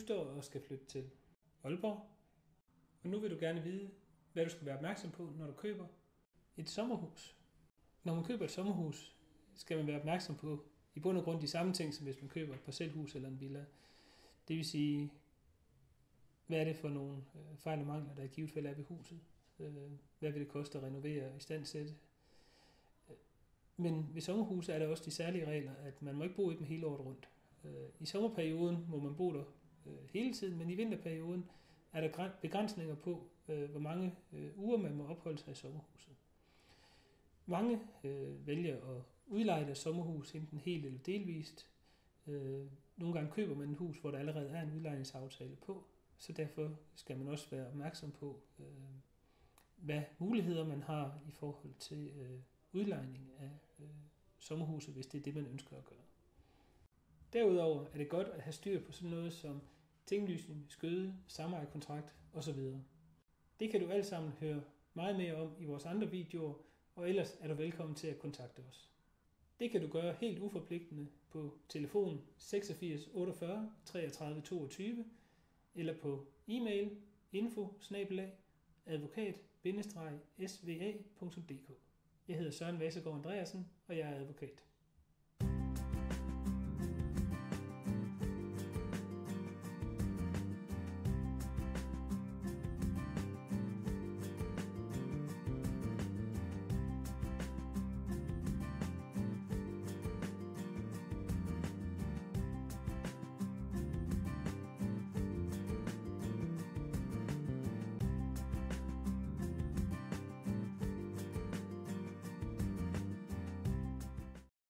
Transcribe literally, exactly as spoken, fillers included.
står og skal flytte til Aalborg, og nu vil du gerne vide, hvad du skal være opmærksom på, når du køber et sommerhus. Når man køber et sommerhus, skal man være opmærksom på i bund og grund de samme ting, som hvis man køber et parcelhus eller en villa. Det vil sige, hvad er det for nogle fejl og mangler, der i givet fald er ved huset? Hvad vil det koste at renovere og istandsætte? Men ved sommerhuse er der også de særlige regler, at man må ikke bo i dem hele året rundt. I sommerperioden må man bo der hele tiden, men i vinterperioden er der begrænsninger på, hvor mange uger man må opholde sig i sommerhuset. Mange vælger at udleje deres sommerhus enten helt eller delvist. Nogle gange køber man et hus, hvor der allerede er en udlejningsaftale på, så derfor skal man også være opmærksom på, hvad muligheder man har i forhold til udlejning af sommerhuset, hvis det er det, man ønsker at gøre. Derudover er det godt at have styr på sådan noget som tinglysning, skøde, samejerkontrakt osv. Det kan du alt sammen høre meget mere om i vores andre videoer, og ellers er du velkommen til at kontakte os. Det kan du gøre helt uforpligtende på telefon seksogfirs otteogfyrre treogtredive toogtyve eller på e-mail info bindestreg advokat bindestreg s v a punktum d k. Jeg hedder Søren Vasegaard Andreasen, og jeg er advokat.